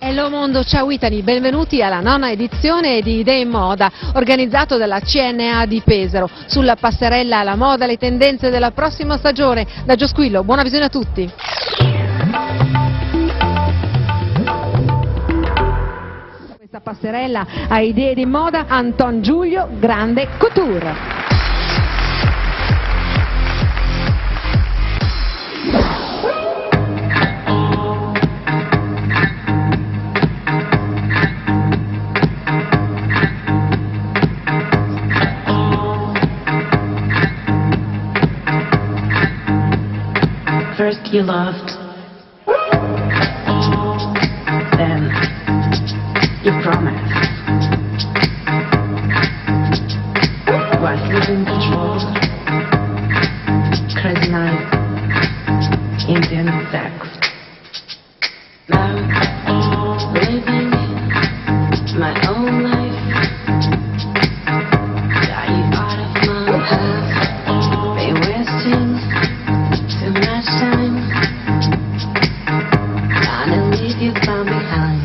Hello mondo, ciao Italy, benvenuti alla 9ª edizione di Idee in Moda, organizzato dalla CNA di Pesaro. Sulla passerella alla moda, le tendenze della prossima stagione. Da Gio Squillo, buona visione a tutti. Questa passerella a Idee di Moda, Anton Giulio Grande Couture. First you loved, then you promised. Was losing control, crazy night, Indian sex. Now, living my own life, got you out of my head, been wasting too much time, trying to leave you far behind.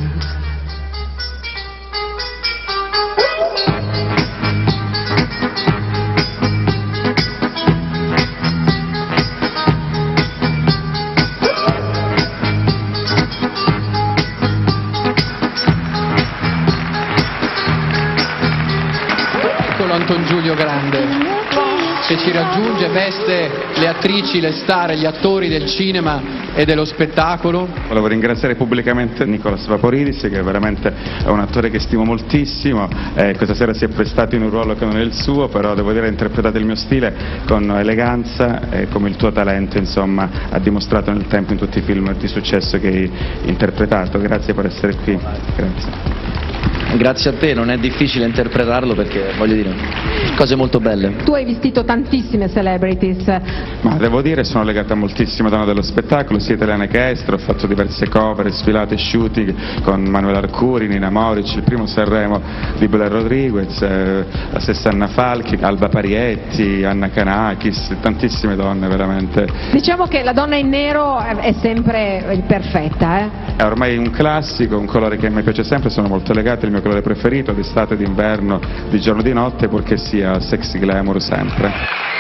Eccolo Anton Giulio Grande, che ci raggiunge, veste le attrici, le star, gli attori del cinema e dello spettacolo. Volevo ringraziare pubblicamente Nicolas Vaporidis, che veramente è un attore che stimo moltissimo. Questa sera si è prestato in un ruolo che non è il suo, però devo dire ha interpretato il mio stile con eleganza e come il tuo talento, insomma, ha dimostrato nel tempo in tutti i film di successo che hai interpretato. Grazie per essere qui. Grazie. Grazie a te, non è difficile interpretarlo perché, voglio dire, cose molto belle. Tu hai vestito tantissime celebrities. Ma devo dire sono legata moltissimo al dono dello spettacolo, sia italiana che estera. Ho fatto diverse cover, sfilate, shooting con Manuel Arcuri, Nina Moric, il primo Sanremo di Blair Rodriguez, la stessa Anna Falchi, Alba Parietti, Anna Kanakis, tantissime donne veramente. Diciamo che la donna in nero è sempre perfetta, eh? È ormai un classico, un colore che mi piace sempre, sono molto legata, il mio colore preferito d'estate, d'inverno, di giorno, di notte, purché sia sexy glamour sempre.